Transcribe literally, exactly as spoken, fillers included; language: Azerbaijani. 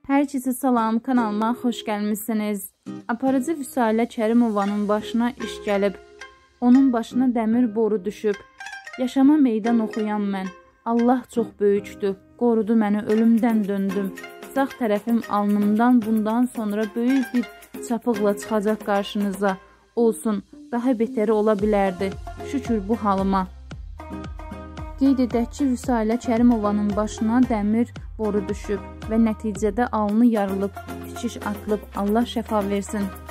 Herkese salam, kanalıma xoş gəlmişsiniz. Aparıcı Vüsalə Kərimovanın başına iş gəlib. Onun başına dəmir boru düşüb. Yaşama meydan oxuyan mən. Allah çox böyükdür. Qorudu məni, ölümdən döndüm. Sağ tərəfim alnımdan bundan sonra böyük bir çapıqla çıxacaq qarşınıza. Olsun, daha betəri ola bilərdi. Şükür bu halıma. Qeyd edək ki, Vüsalə Kərimovanın başına dəmir boru düşüb və nəticədə alnı yarılıb, tikiş atılıb. Allah şəfa versin.